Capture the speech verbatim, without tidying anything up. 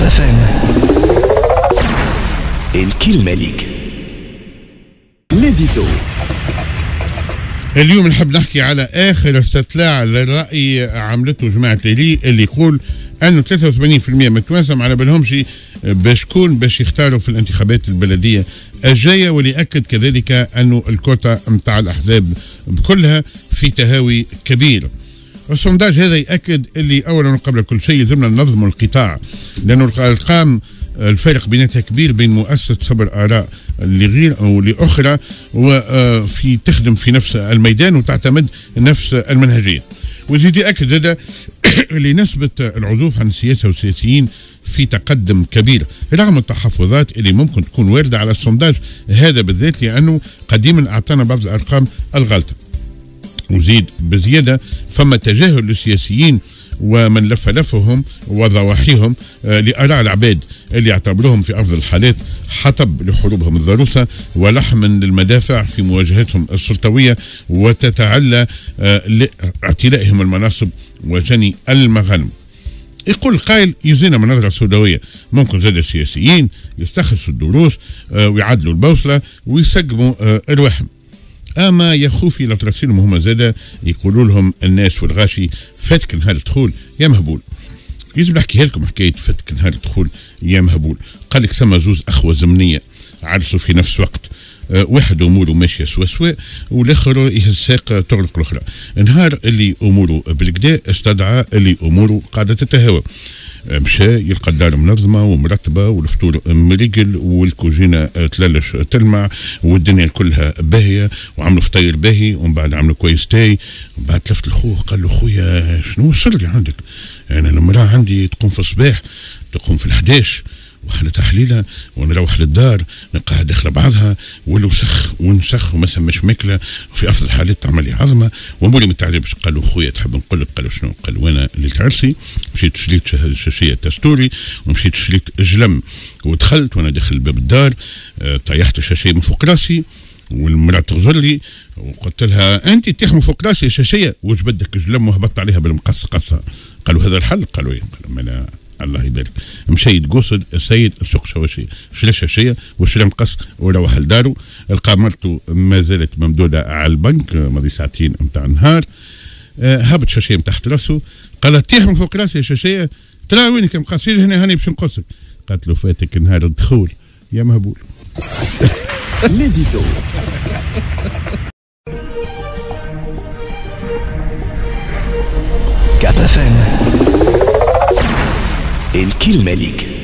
فام. الكلمة ليك. ليديتو. اليوم نحب نحكي على آخر استطلاع للرأي عملته جماعة ليلي اللي يقول أنه ثلاثة وثمانين بالمئة من التوانسة ما على بالهمش باش شكون باش يختاروا في الانتخابات البلدية الجاية، واللي أكد كذلك أنه الكوتا متاع الأحزاب بكلها في تهاوي كبير. السونداج هذا يأكد اللي أولا قبل كل شيء يلزمنا ننظم القطاع، لأنه الأرقام الفارق بيناتها كبير بين مؤسسة صبر آراء لغير أو لأخرى وفي تخدم في نفس الميدان وتعتمد نفس المنهجية. وزيد يأكد زاد اللي نسبة العزوف عن السياسة والسياسيين في تقدم كبير رغم التحفظات اللي ممكن تكون واردة على السونداج هذا بالذات، لأنه قديما أعطانا بعض الأرقام الغلطة. وزيد بزيادة فما تجاهل للسياسيين ومن لف لفهم وضواحيهم لآراء العباد اللي يعتبروهم في أفضل الحالات حطب لحروبهم الضروسة ولحم للمدافع في مواجهتهم السلطوية، وتتعلى لاعتلائهم المناصب وجني المغانم. يقول قائل يزينا من نظرة سوداوية، ممكن زاد السياسيين يستخلصوا الدروس ويعدلوا البوصلة ويسقموا أرواحهم. اما يا خوفي لا ترسلهم هما زاده يقولوا لهم الناس والغاشي فاتك نهار الدخول يا مهبول. يجب نحكيها لكم حكايه فاتك نهار الدخول يا مهبول. قال لك سما زوز اخوه زمنيه عرسوا في نفس وقت، أه واحد اموره ماشيه سوا سوا والاخر الساق تغلق الاخرى. نهار اللي اموره بالكدا استدعى اللي اموره قاعده تتهاوى، مشى يلقى الدار منظمه ومرتبه والفطور مريقل والكوجينه تلالش تلمع والدنيا كلها باهيه وعملوا فطير باهي، ومن بعد عملوا كويس تاي. ومن بعد تلفت لخوه قال له خويا شنو السر اللي عندك؟ انا يعني المراه عندي تقوم في الصباح تقوم في الحداش وحنا تحليله ونروح للدار نلقاها داخله بعضها ولو سخ ونسخ وما ثماش ماكله وفي افضل الحالات تعمل لي عظمه ومولي ما تعجبش. قال له خويا تحب نقول لك؟ قال له شنو؟ قال وانا ليله عرسي مشيت شريت شاشيه تستوري ومشيت شريت جلم ودخلت وانا داخل باب الدار اه طيحت الشاشيه من فوق راسي والمراه تغزر لي وقلت لها انت تيح من فوق راسي الشاشيه واش بدك جلم وهبطت عليها بالمقص قصه. قالوا هذا الحل؟ قالوا ايه. قالوا انا الله يبارك. مشى يتقصد السيد السوق شواشيه شرا شاشيه وشرا مقص وروح لدارو، لقى مرته ما زالت ممدوده على البنك ماضي ساعتين نتاع النهار. أه هبط شاشيه من تحت راسه قالت تيح من فوق راسي يا شاشيه. ترى وينك مقص؟ هنا هاني باش نقصك. قالت له فاتك نهار الدخول يا مهبول. ليديتو. كابا فام. الكلمة ليك.